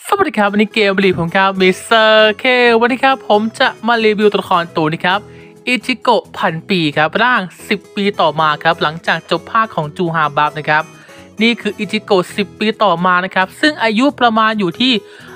สวัสดีครับวันนี้เกมรีผมครับมิสเตอร์เควันนี้ครับผมจะมารีวิวตัวละครตัวนี้ครับอิจิโกะพันปีครับร่าง10ปีต่อมาครับหลังจากจบภาคของจูฮาบับนะครับนี่คืออิจิโกะ10ปีต่อมานะครับซึ่งอายุประมาณอยู่ที่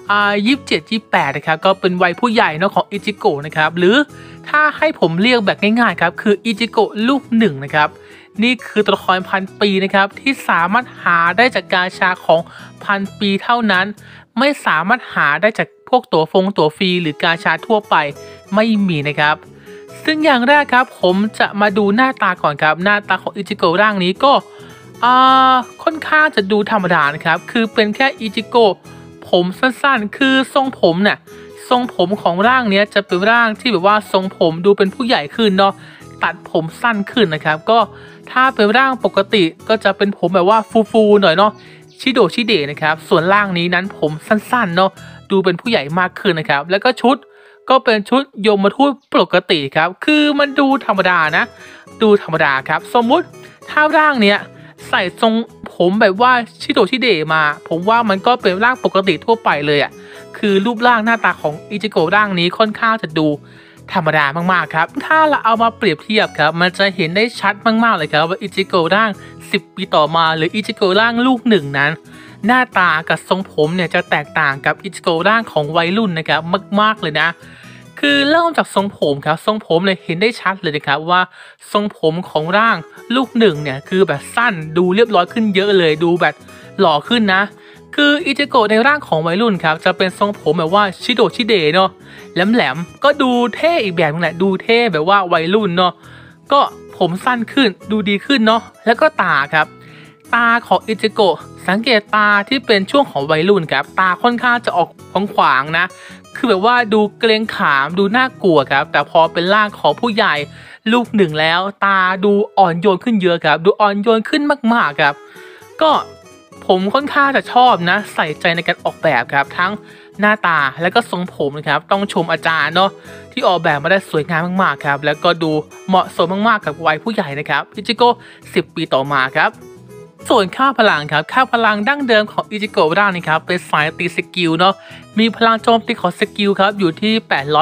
27-28นะครับก็เป็นวัยผู้ใหญ่เนาะของอิจิโกะนะครับหรือถ้าให้ผมเรียกแบบง่ายๆครับคืออิจิโกะลูกหนึ่งนะครับนี่คือตัวละครพันปีนะครับที่สามารถหาได้จากกาชาของพันปีเท่านั้นไม่สามารถหาได้จากพวกตั๋วฟรีหรือกาชาทั่วไปไม่มีนะครับซึ่งอย่างแรกครับผมจะมาดูหน้าตาก่อนครับหน้าตาของอิจิโกะร่างนี้ก็ค่อนข้างจะดูธรรมดานะครับคือเป็นแค่อิจิโกะผมสั้นๆคือทรงผมเนี่ยทรงผมของร่างนี้จะเป็นร่างที่แบบว่าทรงผมดูเป็นผู้ใหญ่ขึ้นเนาะตัดผมสั้นขึ้นนะครับก็ถ้าเป็นร่างปกติก็จะเป็นผมแบบว่าฟูๆหน่อยเนาะชิโดชิเดะนะครับส่วนร่างนี้นั้นผมสั้นๆเนาะดูเป็นผู้ใหญ่มากขึ้นนะครับแล้วก็ชุดก็เป็นชุดยมทูตปกติครับคือมันดูธรรมดานะดูธรรมดาครับสมมุติถ้าร่างเนี้ยใส่ทรงผมแบบว่าชิโดชิเดะมาผมว่ามันก็เป็นร่างปกติทั่วไปเลยอ่ะคือรูปร่างหน้าตาของอิจิโกะร่างนี้ค่อนข้างจะดูธรรมดามากๆครับถ้าเราเอามาเปรียบเทียบครับมันจะเห็นได้ชัดมากๆเลยครับว่าอิจิโกะร่าง10ปีต่อมาหรืออิจิโกะร่างลูกหนึ่งนั้นหน้าตากับทรงผมเนี่ยจะแตกต่างกับอิจิโกะร่างของวัยรุ่นนะครับมากๆเลยนะคือเริ่มจากทรงผมครับทรงผมเนี่ยเห็นได้ชัดเลยนะครับว่าทรงผมของร่างลูกหนึ่งเนี่ยคือแบบสั้นดูเรียบร้อยขึ้นเยอะเลยดูแบบหล่อขึ้นนะคืออิจิโกะในร่างของวัยรุ่นครับจะเป็นทรงผมแบบว่าชิโดชิเดะเนาะแหลมๆก็ดูเท่อีกแบบนึงแหละดูเท่แบบว่าวัยรุ่นเนาะก็ผมสั้นขึ้นดูดีขึ้นเนาะแล้วก็ตาครับตาของอิจิโกะสังเกตตาที่เป็นช่วงของวัยรุ่นครับตาค่อนข้างจะออกขวางๆนะคือแบบว่าดูเกรงขามดูน่ากลัวครับแต่พอเป็นร่างของผู้ใหญ่ลูกหนึ่งแล้วตาดูอ่อนโยนขึ้นเยอะครับดูอ่อนโยนขึ้นมากๆครับก็ผมค่อนข้างจะชอบนะใส่ใจในการออกแบบครับทั้งหน้าตาและก็ทรงผมนะครับต้องชมอาจารย์เนาะที่ออกแบบมาได้สวยงามมากๆครับแล้วก็ดูเหมาะสมมากๆกับวัยผู้ใหญ่นะครับอิจิโกะ10ปีต่อมาครับส่วนค่าพลังครับค่าพลังดั้งเดิมของอิจิโกะร่างนี้ครับเป็นสายตีสกิลเนาะมีพลังโจมตีของสกิลครับอยู่ที่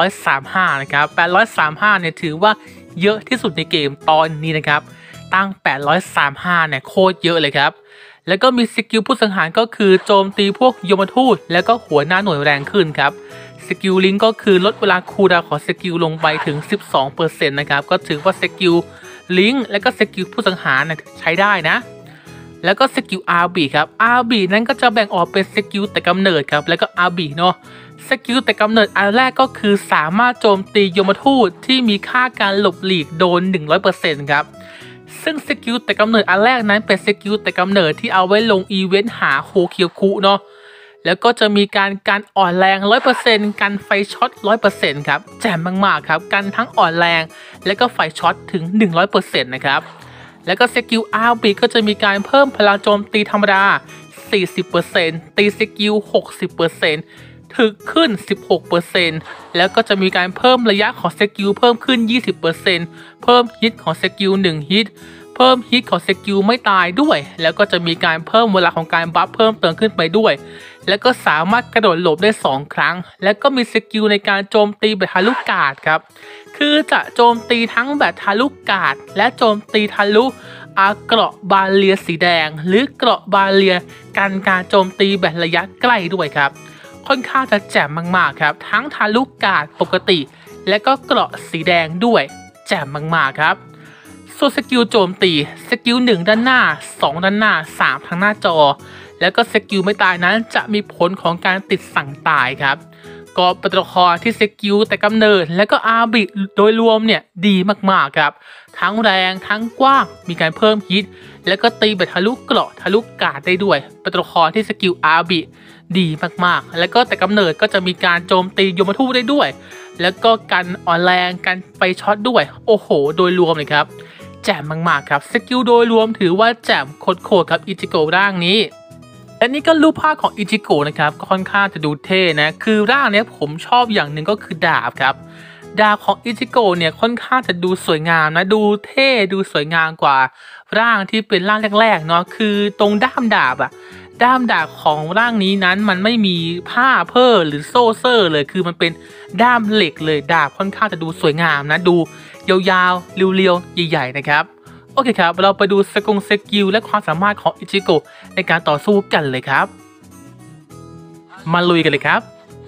835นะครับ835เนี่ยถือว่าเยอะที่สุดในเกมตอนนี้นะครับตั้ง835เนี่ยโคตรเยอะเลยครับแล้วก็มีสกิลผู้สังหารก็คือโจมตีพวกยมทูตแล้วก็หัวหน้าหน่วยแรงขึ้นครับสกิลลิงก็คือลดเวลาคูลดาวน์ของสกิลลงไปถึง 12% นะครับก็ถือว่าสกิลลิงและก็สกิลผู้สังหารใช้ได้นะแล้วก็สกิล RB ครับ RB นั้นก็จะแบ่งออกเป็นสกิลแต่กำเนิดครับแล้วก็ RB เนาะสกิลแต่กำเนิดอันแรกก็คือสามารถโจมตียมทูตที่มีค่าการหลบหลีกโดน 100% ครับซึ่งสกิลแต่กำเนิดอันแรกนั้นเป็นสกิลแต่กำเนิดที่เอาไว้ลงอีเวนต์หาโฮเคียวคุเนาะแล้วก็จะมีการอ่อนแรง 100% กันไฟช็อต 100% ครับแจ่มมากๆครับกันทั้งอ่อนแรงและก็ไฟช็อตถึง 100% นะครับแล้วก็สกิล RB ก็จะมีการเพิ่มพลังโจมตีธรรมดา 40% ตีสกิล 60%ถึกขึ้น 16% แล้วก็จะมีการเพิ่มระยะของสกิลเพิ่มขึ้น 20% เพิ่มฮิตของสกิล1ฮิตเพิ่มฮิตของสกิลไม่ตายด้วยแล้วก็จะมีการเพิ่มเวลาของการบัฟเพิ่มเติมขึ้นไปด้วยแล้วก็สามารถกระโดดหลบได้2ครั้งแล้วก็มีสกิลในการโจมตีแบบทะลุกาดครับคือจะโจมตีทั้งแบบทะลุกาดและโจมตีทะลุเกราะบาเลียสีแดงหรือเกราะบาเลียกันการโจมตีแบบระยะใกล้ด้วยครับค่อนข้างจะแจ่มมากๆครับทั้งทะลุกาดปกติและก็เกราะสีแดงด้วยแจ่มมากๆครับส่วนสกิลโจมตีสกิล1ด้านหน้า2ด้านหน้า3ทางหน้าจอแล้วก็สกิลไม่ตายนั้นจะมีผลของการติดสั่งตายครับก็เป็นตัวละครที่สกิลแต่กำเนิดและก็อาร์บิโดยรวมเนี่ยดีมากๆครับทั้งแรงทั้งกว้างมีการเพิ่มฮิตแล้วก็ตีแบบทะลุเกราะทะลุกาดได้ด้วยเป็นตัวละครที่สกิลอาร์บิดีมากๆแล้วก็แต่กำเนิดก็จะมีการโจมตียมทูตได้ด้วยแล้วก็กันอ่อนแรงกันไฟช็อตด้วยโอ้โหโดยรวมเลยครับแจ่มมากๆครับสกิลโดยรวมถือว่าแจ่มโคตรครับอิจิโกะร่างนี้และนี่ก็รูปภาพของอิจิโกะนะครับก็ค่อนข้างจะดูเท่นะคือร่างนี้ผมชอบอย่างหนึ่งก็คือดาบครับดาบของอิจิโกะเนี่ยค่อนข้างจะดูสวยงามนะดูเท่ดูสวยงามกว่าร่างที่เป็นร่างแรกๆเนาะคือตรงด้ามดาบด้ามดาบของร่างนี้นั้นมันไม่มีผ้าเพ้อหรือโซ่เซอร์เลยคือมันเป็นด้ามเหล็กเลยดาบค่อนข้างจะดูสวยงามนะดูยาวๆเรียวๆใหญ่ๆนะครับโอเคครับเราไปดูสกิลและความสามารถของอิจิโกะในการต่อสู้กันเลยครับมาลุยกันเลยครับ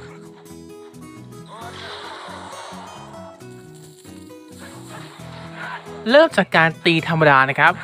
เริ่มจากการตีธรรมดานะครับ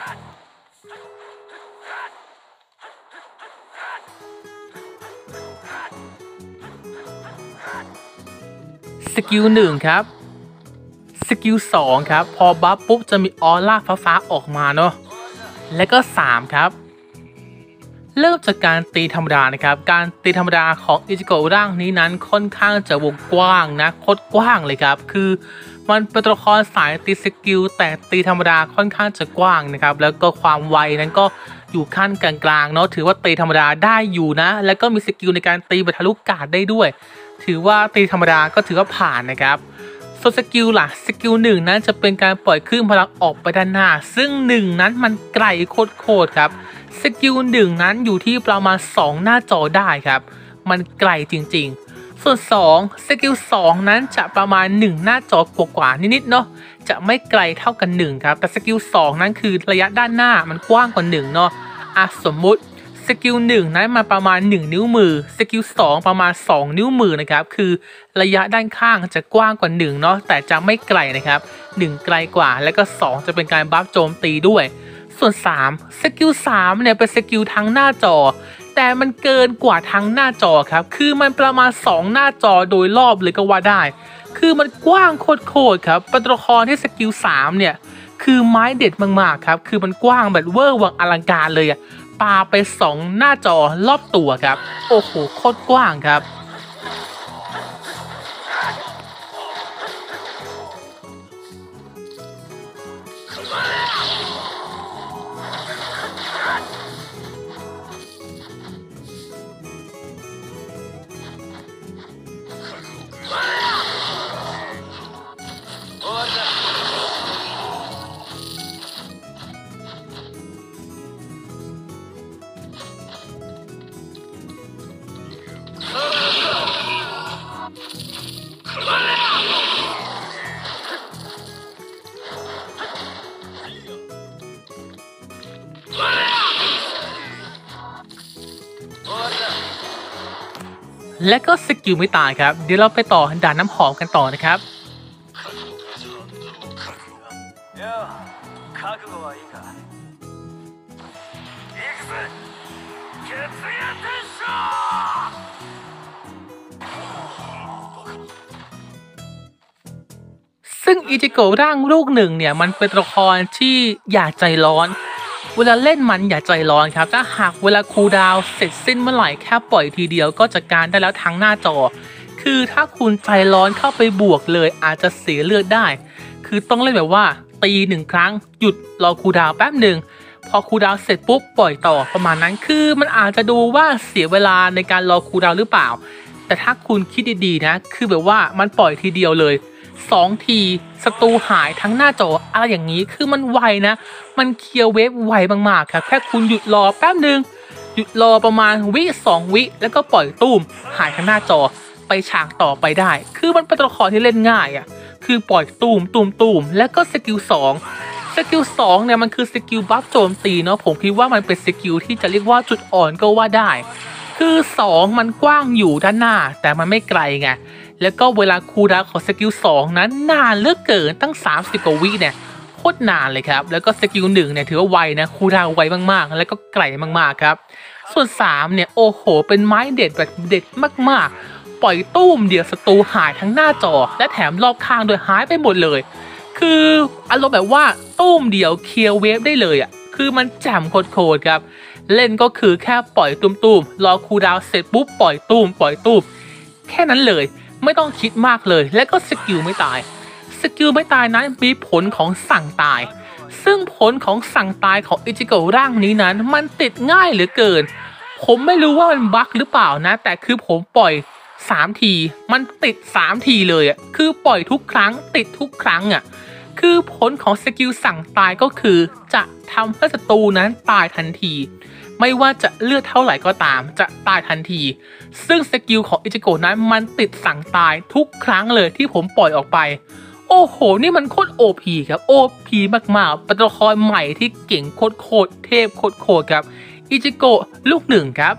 สกิล1ครับสกิล2ครับพอบัฟปุ๊บจะมีออร่าฟ้าออกมาเนาะและก็3ครับเริ่มจากการตีธรรมดานะครับการตีธรรมดาของอิจิโกะร่างนี้นั้นค่อนข้างจะวงกว้างนะโคตรกว้างเลยครับคือมันเป็นตัวละครสายตีสกิลแต่ตีธรรมดาค่อนข้างจะกว้างนะครับแล้วก็ความไวนั้นก็อยู่ขั้นกลางๆเนาะถือว่าตีธรรมดาได้อยู่นะแล้วก็มีสกิลในการตีแบบทะลุกาดได้ด้วยถือว่าตีธรรมดาก็ถือว่าผ่านนะครับส่วนสกิลล่ะสกิล1นั้นจะเป็นการปล่อยคลื่นพลังออกไปด้านหน้าซึ่ง1นั้นมันไกลโคตรครับสกิล1นั้นอยู่ที่ประมาณ2หน้าจอได้ครับมันไกลจริงๆส่วน2สกิล2นั้นจะประมาณ1หน้าจอกว่านิดๆเนาะจะไม่ไกลเท่ากัน1ครับแต่สกิล2นั้นคือระยะด้านหน้ามันกว้างกว่า1เนาะสมมุติสกิล1นั้นมาประมาณ1นิ้วมือสกิล2ประมาณ2นิ้วมือนะครับคือระยะด้านข้างจะกว้างกว่า1เนาะแต่จะไม่ไกลนะครับ1ไกลกว่าแล้วก็2จะเป็นการบัฟโจมตีด้วยส่วน3สกิล3เนี่ยเป็นสกิลทั้งหน้าจอแต่มันเกินกว่าทั้งหน้าจอครับคือมันประมาณ2หน้าจอโดยรอบเลยก็ว่าได้คือมันกว้างโคตรครับเป็นตัวละครที่สกิล3เนี่ยคือไม้เด็ดมากๆครับคือมันกว้างแบบเวอร์วังอลังการเลยอะปาไป2หน้าจอรอบตัวครับโอ้โหโคตรกว้างครับและก็สกิลไม่ตายครับเดี๋ยวเราไปต่อด่านน้ำหอมกันต่อนะครับซึ่งอิจิโกะร่างลูกหนึ่งเนี่ยมันเป็นตัวละครที่อย่าใจร้อนเวลาเล่นมันอย่าใจร้อนครับถ้าหากเวลาคูลดาวน์เสร็จสิ้นเมื่อไหร่แค่ปล่อยทีเดียวก็จัดการได้แล้วทั้งหน้าจอคือถ้าคุณใจร้อนเข้าไปบวกเลยอาจจะเสียเลือดได้คือต้องเล่นแบบว่าตี1ครั้งหยุดรอคูลดาวน์แป๊บหนึ่งพอคูลดาวน์เสร็จปุ๊บปล่อยต่อประมาณนั้นคือมันอาจจะดูว่าเสียเวลาในการรอคูลดาวน์หรือเปล่าแต่ถ้าคุณคิดดีๆนะคือแบบว่ามันปล่อยทีเดียวเลย2ทีศัตรูหายทั้งหน้าจออะไรอย่างนี้คือมันไวนะมันเคลียร์เวฟไวมากๆครับแค่คุณหยุดรอแป๊บนึงหยุดรอประมาณ2 วิแล้วก็ปล่อยตุ้มหายทั้งหน้าจอไปฉากต่อไปได้คือมันเป็นตัวละครที่เล่นง่ายอ่ะคือปล่อยตุ้มแล้วก็สกิล2สกิล2เนี่ยมันคือสกิลบัฟโจมตีเนาะผมคิดว่ามันเป็นสกิลที่จะเรียกว่าจุดอ่อนก็ว่าได้คือ2มันกว้างอยู่ด้านหน้าแต่มันไม่ไกลไงแล้วก็เวลาคูลดาวน์ของสกิล2นั้นนานเหลือเกินตั้ง30กว่าวิเนี่ยโคตรนานเลยครับแล้วก็สกิล1เนี่ยถือว่าไวนะคูลดาวน์ไวมากๆแล้วก็ไกลมากๆครับส่วน3เนี่ยโอ้โหเป็นไม้เด็ดแบบเด็ดมากๆปล่อยตุ้มเดียวศัตรูหายทั้งหน้าจอและแถมรอบข้างโดยหายไปหมดเลยคืออารมณ์แบบว่าตุ้มเดียวเคลียร์เวฟได้เลยอ่ะคือมันแจ่มโคตรครับเล่นก็คือแค่ปล่อยตุ้มรอคูลดาวน์เสร็จปุ๊บปล่อยตุ้มแค่นั้นเลยไม่ต้องคิดมากเลยและก็สกิลไม่ตายนั้นมีผลของสั่งตายซึ่งผลของสั่งตายของอิจิโกะร่างนี้นั้นมันติดง่ายเหลือเกินผมไม่รู้ว่ามันบั๊กหรือเปล่านะแต่คือผมปล่อย3ทีมันติด3ทีเลยอ่ะคือปล่อยทุกครั้งติดทุกครั้งอ่ะคือผลของสกิลสั่งตายก็คือจะทำให้ศัตรูนั้นตายทันทีไม่ว่าจะเลือดเท่าไหร่ก็ตามจะตายทันทีซึ่งสกิลของอิจิโกะนั้นมันติดสั่งตายทุกครั้งเลยที่ผมปล่อยออกไปโอ้โหนี่มันโคตร OP ครับ OP มากๆเป็นตัวละครใหม่ที่เก่งโคตรเทพโคตรครับอิจิโกะลูกหนึ่งครับ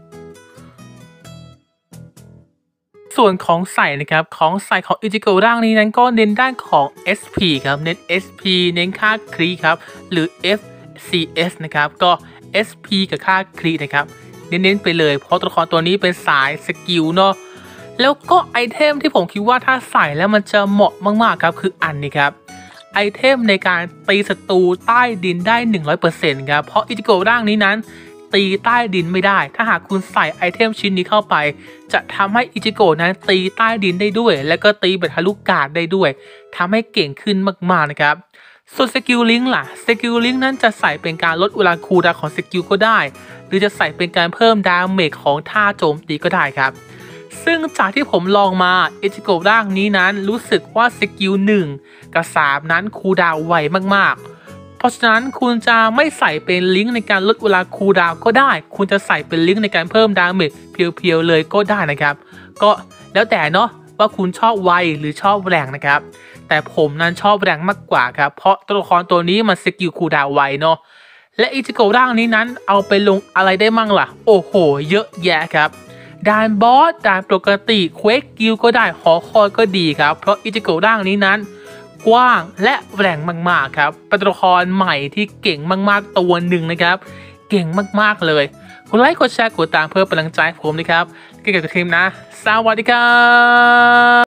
ส่วนของใส่นะครับของใส่ของอิจิโกะร่างนี้นั้นก็เน้นด้านของ SP ครับเน้น SP เน้นค่าครีครับหรือ FCS นะครับก็ SP กับค่าครีนะครับเน้นไปเลยเพราะตัวละครตัวนี้เป็นสายสกิลเนาะแล้วก็ไอเทมที่ผมคิดว่าถ้าใส่แล้วมันจะเหมาะมากๆครับคืออันนี้ครับไอเทมในการตีศัตรูใต้ดินได้ 100% ครับเพราะอิจิโกะร่างนี้นั้นตีใต้ดินไม่ได้ถ้าหากคุณใส่ไอเทมชิ้นนี้เข้าไปจะทำให้อิจิโกะนั้นตีใต้ดินได้ด้วยและก็ตีแบบทะลุกาดได้ด้วยทำให้เก่งขึ้นมากๆนะครับส่วนสกิลลิงก์ล่ะสกิลลิงก์นั้นจะใส่เป็นการลดเวลาคูลดาวน์ของสกิลก็ได้หรือจะใส่เป็นการเพิ่มดาเมจของท่าโจมตีก็ได้ครับซึ่งจากที่ผมลองมาอิจิโกะร่างนี้นั้นรู้สึกว่าสกิล1กับ3นั้นคูลดาวน์ไวมากๆเพราะฉะนั้นคุณจะไม่ใส่เป็นลิงก์ในการลดเวลาคูลดาวน์ก็ได้คุณจะใส่เป็นลิงก์ในการเพิ่มดาเมจเพียวๆเลยก็ได้นะครับก็แล้วแต่เนาะว่าคุณชอบไวหรือชอบแรงนะครับแต่ผมนั้นชอบแรงมากกว่าครับเพราะตัวละครตัวนี้มันสกิลคูลดาวน์ไวเนาะและอิจิโกะร่างนี้นั้นเอาไปลงอะไรได้มั่งล่ะโอ้โหเยอะแยะครับด่านบอสด่านปกติเควกกิลก็ได้หอคอยก็ดีครับเพราะอิจิโกะร่างนี้นั้นกว้างและแรงมากๆครับเป็นตัวละครใหม่ที่เก่งมากๆตัวหนึ่งนะครับเก่งมากๆเลยกดไลค์กดแชร์กดตามเพื่อเป็นกำลังใจให้ผมนะครับเกี่ยวกับทีมนะสวัสดีครับ